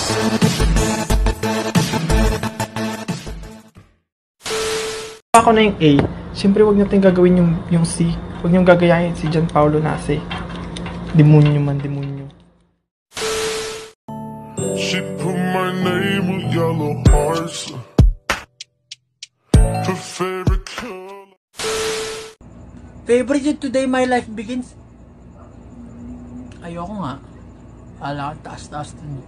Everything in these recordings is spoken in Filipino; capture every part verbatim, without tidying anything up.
Ako na yung A, siyempre wag natin gagawin yung, yung C. Wag niyong gagayahin si John Paulo Nase. Demonyo man, demonyo. She put my name with yellow hearts. Her favorite color. Favorite yun, Today My Life Begins. Ayoko nga. Ala, taas-taas din.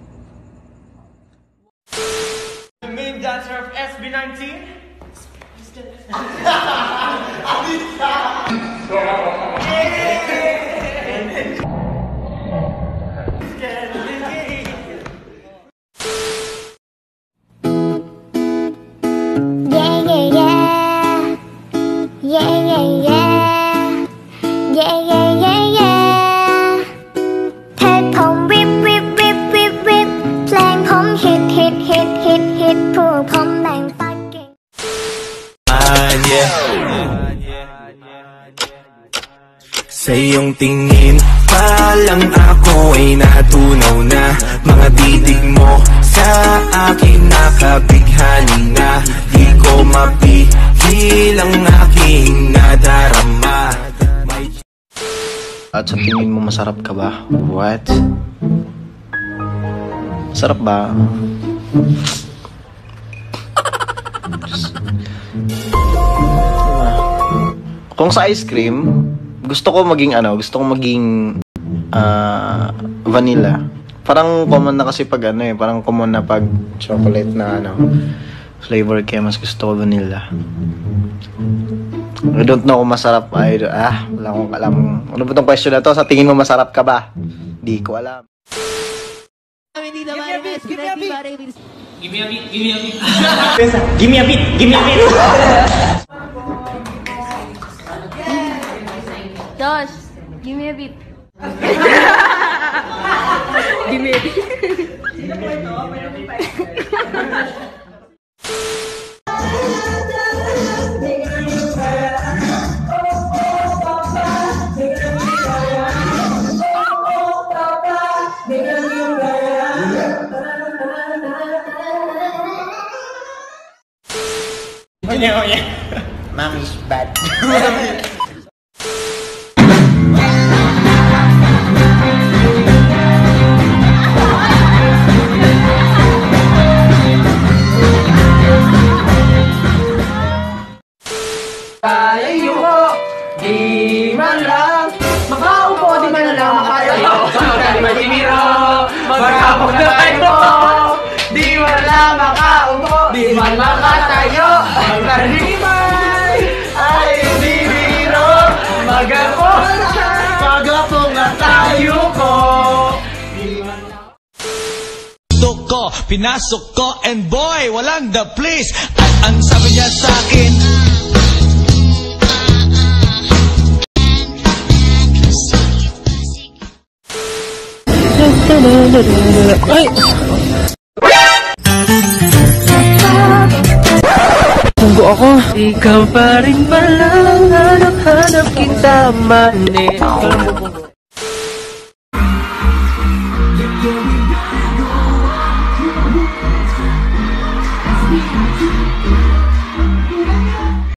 The main dancer of S B nineteen. Sa iyong tingin pa lang ako ay natunaw na. Mga titig mo sa akin nakabighani na. Di ko mapigil ang aking nadarama. At sa tingin mo masarap ka ba? What? Masarap ba? Kung sa ice cream, gusto ko maging ano, gusto ko maging uh, vanilla. Parang common na kasi pag ano eh, parang common na pag chocolate na ano, flavor, kaya mas gusto ko vanilla. I don't know kung masarap. I, ah, wala akong alam. Ano ba itong question na to? Sa tingin mo masarap ka ba? Di ko alam. Give me a beat, give me a beat. Give me a beat, give me a beat. Give me a beat, give me a beat. Josh, give me a beat. Give me a beat. Oh yeah, oh yeah. Mommy's bad. Tayo mo, di man lang makaupo, di man lang makatayo. Di man dimiro, magkapog na tayo. Di man lang makaupo, di man makatayo. Magtarimay ay hindi biro. Magapo na, magapo na tayo ko. Ko, pinasok ko, and boy, walang the place. At ang sabi niya sa akin, Ay! Tunggu ako. Ikaw pa rin pala, hanap-hanap kita man eh.